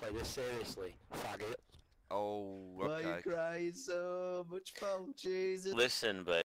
Like, just seriously, faggot. Oh, Why are you okay. crying so much for Jesus? Listen, but